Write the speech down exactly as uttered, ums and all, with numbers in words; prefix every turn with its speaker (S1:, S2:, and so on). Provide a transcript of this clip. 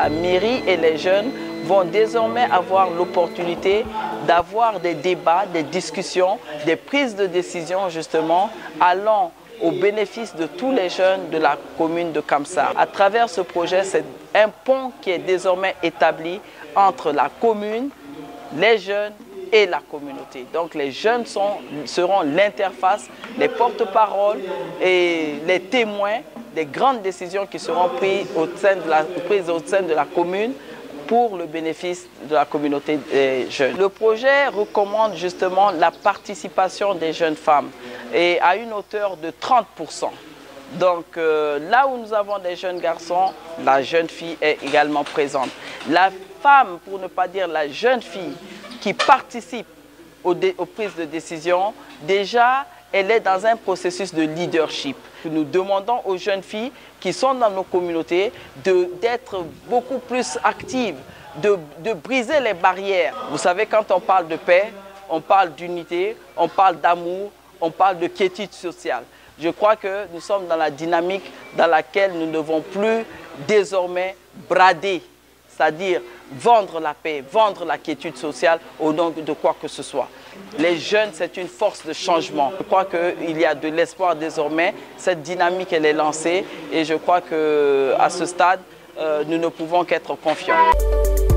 S1: la mairie et les jeunes vont désormais avoir l'opportunité d'avoir des débats, des discussions, des prises de décision justement allant au bénéfice de tous les jeunes de la commune de Kamsar. À travers ce projet, c'est un pont qui est désormais établi entre la commune, les jeunes et la communauté. Donc les jeunes sont, seront l'interface, les porte-paroles et les témoins des grandes décisions qui seront prises au sein de la, prises au sein de la commune pour le bénéfice de la communauté des jeunes. Le projet recommande justement la participation des jeunes femmes et à une hauteur de trente pour cent. Donc euh, là où nous avons des jeunes garçons, la jeune fille est également présente. La femme, pour ne pas dire la jeune fille, qui participe aux, aux prises de décision, déjà elle est dans un processus de leadership. Nous demandons aux jeunes filles qui sont dans nos communautés d'être beaucoup plus actives, de, de briser les barrières. Vous savez, quand on parle de paix, on parle d'unité, on parle d'amour, on parle de quiétude sociale. Je crois que nous sommes dans la dynamique dans laquelle nous ne devons plus désormais brader, c'est-à-dire vendre la paix, vendre la quiétude sociale au nom de quoi que ce soit. Les jeunes, c'est une force de changement. Je crois qu'il y a de l'espoir désormais. Cette dynamique, elle est lancée et je crois qu'à ce stade, euh, nous ne pouvons qu'être confiants.